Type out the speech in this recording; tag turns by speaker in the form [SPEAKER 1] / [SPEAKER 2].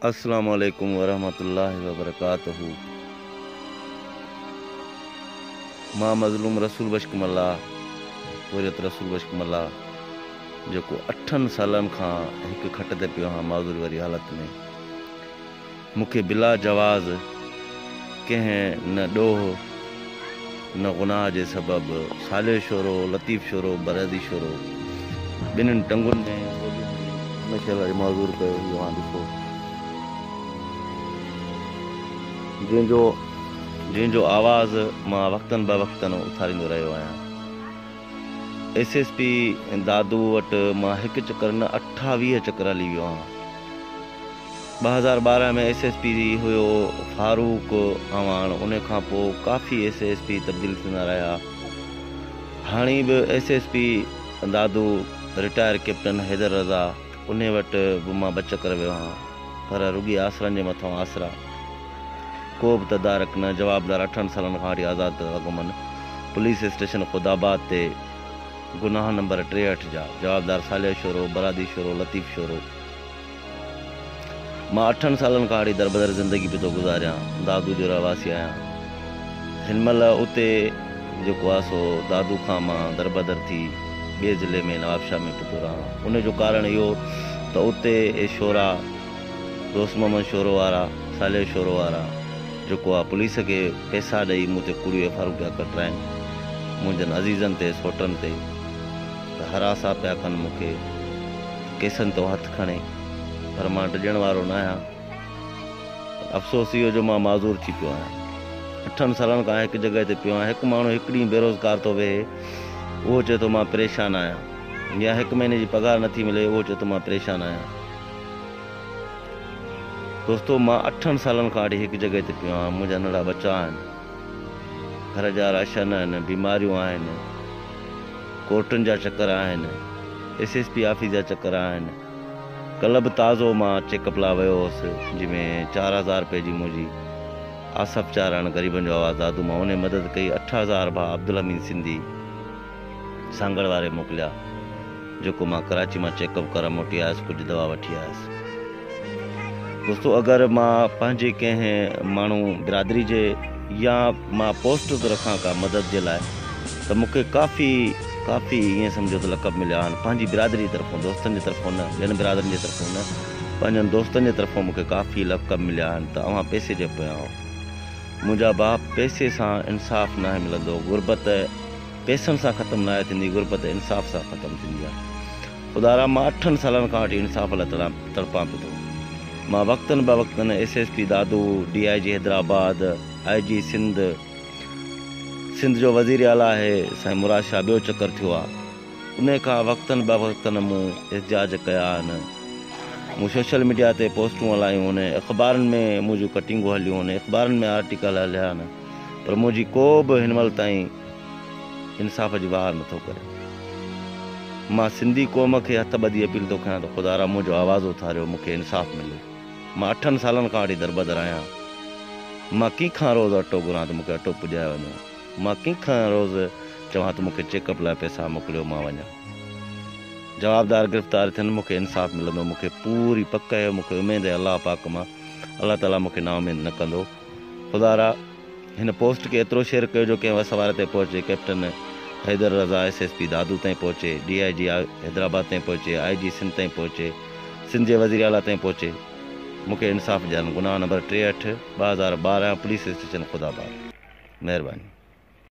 [SPEAKER 1] अस्सलामु अलैकुम वरहमतुल्लाहि वबरकातुहू। मां मज़लूम रसूल बशकमल्ला हुरियत रसूल बशकमल्ला जेको 8 सालनि खां हिकु खट ते पियो आहियां माज़ूरी वारी हालत में। मूंखे बिला जवाज़ कंहिं न ॾोह न गुनाह जे सबबु साले शोरो लतीफ़ शोरो बरदी शोरो ॿिन्हिनि टंगुनि में हमेशह लाइ माज़ूर कयो वियो आहे। ॾिसो जंहिंजो आवाज़ मां वक़्तनि ब वक़्तनि उथारींदो रहियो आहियां। SSP दादू वटि मां हिकु चकर न 28 चकर हली वियो आहियां। 2012 में SSP हुयो फारूक अवान, उन खां पोइ काफ़ी SSP तब्दील थींदा रहिया। हाणे बि SSP Dadu retire captain Haider Raza उन वटि बि मां 2 चकर वियो आहियां, पर रुॻी आसरनि जे मथां आसरा, को बि तदारक न। जवाबदार 8 सालनि खां वठी आज़ाद अॻुमन पुलिस स्टेशन ख़ुदाबाद ते गुनाह नंबर 63 जा जवाबदार साले शोरो बरादी शोरो लतीफ़ शोरो। मां 8 सालनि खां वठी दरबदर ज़िंदगी पियो थो गुज़ारियां। दादू जो रहवासी आहियां। हिन महिल उते जेको आहे सो दादू खां मां दरबदर थी ॿिए ज़िले में नवाबशाह में पियो थो रहां। उन जो कारण इहो त उते शोरा दोस्त मोहम्मद शोरो वारा साले शोरो वारा जेको आहे पुलिस खे पैसा ॾेई मूं ते कुड़ियूं FIR पिया कटराइनि, मुंहिंजनि अज़ीज़नि ते सोटनि ते त हरासा पिया कनि मूंखे, केसनि तो हथु खणे, पर मां डिॼण वारो न आहियां। अफ़सोस इहो जो मां माज़ूर थी पियो आहियां। 8 सालनि खां हिकु जॻह ते पियो आहियां। हिकु माण्हू हिकु ॾींहुं बेरोज़गार थो वेहे, उहो चए थो मां परेशान आहियां, या 1 महीने जी पघार नथी मिले, उहो चए थो मां परेशान आहियां। दोस्तो, मां 8 सालनि खां वठी हिकु जॻह ते पियो आहियां। मुंहिंजा नंढा बच्चा आहिनि, घर जा राशन आहिनि, बीमारियूं आहिनि, कोर्टुनि जा चकर आहिनि, SSP ऑफिस जा चकर आहिनि। कल्ह बि ताज़ो मां चेकअप लाइ वियो हुउसि, जंहिंमें 4000 रुपए जी मुंहिंजी आसफ़ चाराण ग़रीबनि जो आवाज़ दादू मां उन मदद कई। 8000 भाउ अब्दुल हमीद सिंधी सांगड़ वारे मोकिलिया, जेको मां कराची मां चेकअप करे मोटी आयुसि, कुझु दवा वठी आयुसि। दोस्तो, अगरि मां पंहिंजे कंहिं माण्हू बिरादरी जे या मां पोस्ट थो रखां का मदद जे लाइ, त मूंखे काफ़ी ईअं सम्झो त लक़ब मिलिया आहिनि पंहिंजी बिरादरी जी तरफ़ां, दोस्तनि जी तरफ़ां न, ॿियनि बिरादरनि जी तरफ़ां न, पंहिंजनि दोस्तनि जी तरफ़ां मूंखे काफ़ी लक़ब मिलिया आहिनि त अव्हां पैसे जे पिया आहियो। मुंहिंजा बाप पैसे सां इंसाफ़ न आहे मिलंदो, गुरबत पैसनि सां ख़तमु न आहे थींदी, गुरबत इंसाफ़ सां ख़तमु थींदी आहे। ख़ुदा रा मां 8 सालनि खां वठी इंसाफ़ लाइ तड़पां पियो थो। मां वक़्तनि ब वक़्तनि SSP दादू, DIG हैदराबाद, IG सिंध जो वज़ीर आला आहे साईं मुराद शाह, ॿियो चकर थियो आहे। उन खां वक़्तनि ब वक़्तनि मूं एहतिजाज कया आहिनि, मूं सोशल मीडिया ते पोस्टूं हलायूं आहिनि, अख़बारनि में मुंहिंजूं कटिंगूं हलियूं आहिनि, अख़बारनि में आर्टिकल हलिया आहिनि, पर मुंहिंजी को बि हिन महिल ताईं इंसाफ़ जी वार नथो करे। मां सिंधी क़ौम खे हथ ॿधी अपील थो कयां त ख़ुदा रा मुंहिंजो आवाज़ु उथारियो, मूंखे इंसाफ़ मिले। मां 8 सालनि खां वठी दरबदर आहियां। मां कंहिंखां रोज़ु अटो घुरां त मूंखे अटो पुॼाए वञो, मां कंहिंखां रोज़ु चवां त मूंखे चेकअप लाइ पैसा मोकिलियो, मां वञा। जवाबदार गिरफ़्तार थियनि, मूंखे इंसाफ़ मिलंदो, मूंखे पूरी पक आहे, मूंखे उमेद आहे अलाह पाक मां, अलाह ताला मूंखे नाउमीद न कंदो। ख़ुदा रा हिन पोस्ट खे एतिरो शेयर कयो जो कंहिं वसवार ते पहुचे, कैप्टन हैदर रज़ा SSP दादू ताईं पहुचे, DIG हैदराबाद ताईं पहुचे, IG सिंध ताईं पहुचे, सिंध जे वज़ीर आला ताईं पहुचे। मूंखे इंसाफ़ ॾियनि। गुनाह नंबर 63 2012 पुलिस स्टेशन ख़ुदाबाद। महिरबानी।